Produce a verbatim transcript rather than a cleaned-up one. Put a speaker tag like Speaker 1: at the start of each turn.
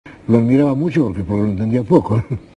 Speaker 1: Lo admiraba mucho porque, porque lo entendía poco.